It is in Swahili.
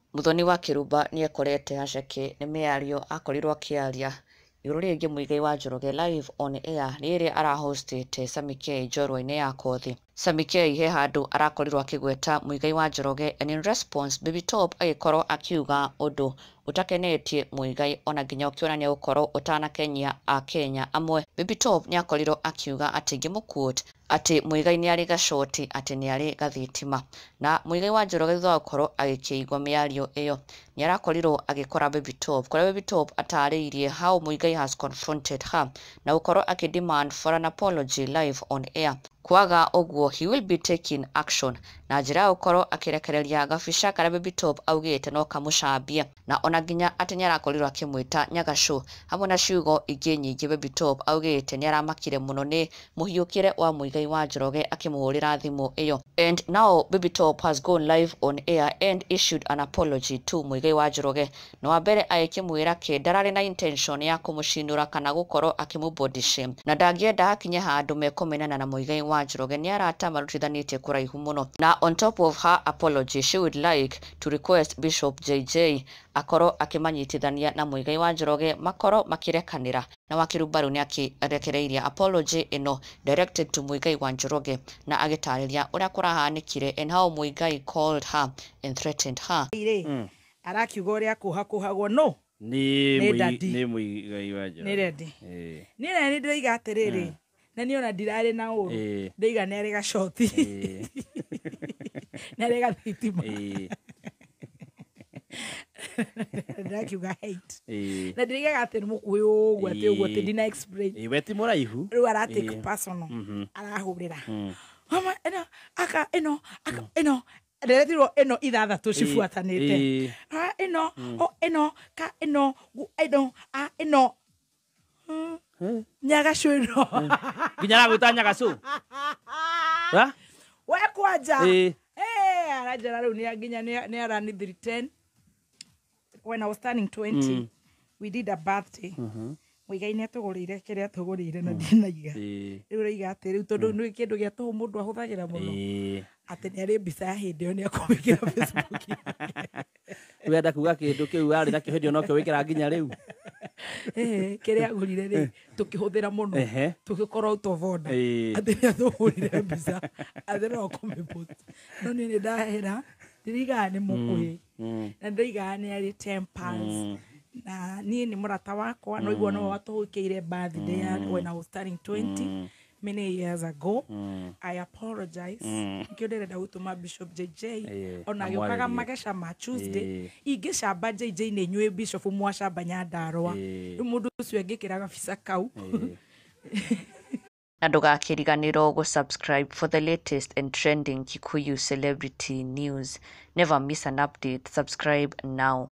Muthoni wa Kirumba niekorete haceke nĩ mĩario akorirwo akĩaria igũrũ rĩgiĩ Muigai wa Njoroge live on air rĩrĩa arahostete Sami K njorua-inĩ ya kothi. Sami K he handũ arakorirwo akĩgweta Muigai wa Njoroge, and in response Baby Top agĩkorwo akiuga ũndũ utakenetie Muigai ona nginya ũkĩonania gũkorwo ũtanakenia Akenya amwe. Baby Top nĩakorirwo akiuga atĩ ngĩmũ-quote atĩ Muigai nĩ arĩ gacoti, atĩ nĩ arĩ gathitima, na Muigai wa Njoroge thutha wa gũkorwo agĩkĩigua mĩario ĩyo nĩ arakorirwo agĩkora Baby Top, kũrĩa Baby Top atarĩirie how Muigai has confronted her na gũkorwo akĩdemand for an apology live on air. Kwaga ũguo he will be taking action, na njĩra ya gũkorwo akĩrekereria gabica karĩa Baby Top augĩte no kamũcambie, na ona nginya atĩ nĩ arakorirwo akĩmwĩta nyagacũ hamwe na ciugo ingĩ nyingĩ. Baby Top augĩte nĩ aramakire mũno nĩ mũhiũkĩre wa Muigai wa Njoroge akĩmũhũrĩra thimũ ĩyo. And now Baby Top has gone live on air and issued an apology to Muigai wa Njoroge, na wa mbere agĩkĩmwĩra ke ndararĩ na intention ya kũmũcinũra kana gũkorwo akĩmũ-body shame, na ndangĩenda hakinye handũ mekũmenana na Muigai wa Njoroge. Nĩ arata marutithanĩtie kũraihu mũno, na on top of her apology she would like to request Bishop JJ akorwo akĩmanyitithania na Muigai wa Njoroge makorwo makĩrekanĩra, na wa Kirumba rĩu nĩ akĩrekereirie apology ĩno directed to Muigai wa Njoroge na agĩtarĩria ũrĩa kũrahanĩkire and how Muigai called her and threatened her. Arakiuga ũrĩa kũhakũhagwo no nĩ Muigai wa Njoroge nĩ rendi nĩ ndĩraiga atĩrĩrĩ, na niĩ ona ndirarĩ na ũru, ndaiga nĩ arĩ gacoti nĩ arĩ gathitima ndakiuga hate na ndĩraiga atĩ nĩ mũkuhĩ ũguo atĩ ũguo atĩ ndina explain we ti mũraihu rĩu aratake personal arahũrĩra mama ĩno nderetirwo ĩno ithathatũ cibuatanĩte ĩno nyagacũ ĩno nginya aragwĩta nyagacũ we kwanja aranjĩra rĩu nginya nĩ arani 310 when I was turning 20 we did a birthday. Muigai nĩ atũgũrĩire kĩrĩa atũgũrĩire na ndinaiga rĩu raiga atĩ rĩu tondũ nĩ kĩndũ gĩa tũhũ mũndũ ahũthagĩra mũno atĩ nĩ arĩ mbica ya hĩndĩ ĩyo nĩ akũmĩkĩra Facebook wenda kuga kĩndũ kĩu arĩ nakĩo hĩndĩ ĩyo nokĩo wĩkĩra nginya rĩu kĩrĩa agũrire rĩ tũkĩhũthĩra mũno tũgĩkorwo out of order atĩ nĩ atũgũrĩire mbica atĩ no kũmĩpost no niĩ nĩ ndahera ndirigaga nĩ mũkuhĩ na ndĩraigaga nĩ arĩ tempers na niĩ nĩ mũrata wakwa no iguo no watũhũkĩire birthday when I was turning 20 many years ago. I apologize. Nikio ndĩrenda gũtũma Bishop JJ ona gĩũkaga mageca ma Tuesday ingĩcamba JJ nĩ nyuĩ Bishop mwacamba Nyandarũa rĩu mũndũ ũcio angĩkĩra gabica kau. Na ndũgakĩriganĩrwo gũ-subscribe for the latest and trending Kikuyu celebrity news. Never miss an update. Subscribe now.